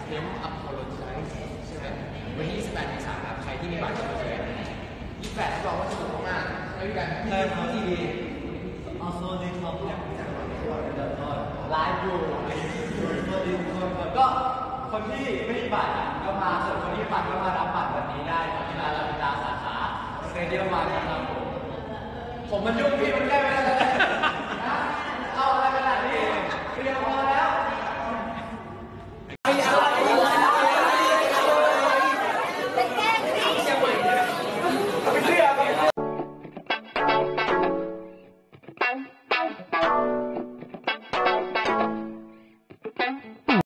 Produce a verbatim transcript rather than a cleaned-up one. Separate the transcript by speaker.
Speaker 1: attempt apologize ใช่ไหมวันที่ยี่สิบแปดเมษายนครับใครที่มีบัตรก็มาเจอยี่สิบแปดรับรองว่าสนุกมากๆแล้วกันใช่ครับที่ดี
Speaker 2: also this topic ไลฟ์อยู่ก็คนที่ไม่มีบัตรก็มาส่วนคนที่บัตรก็มารับบัตรวันนี้ได้ที่ร้านลาบิดาสาขาสเตเดียมวันนะครับผมผมมันยุ่งพี่มันแก้ไม่ได้เลยนะเอาอะไรขนาดนี้เรียกว่า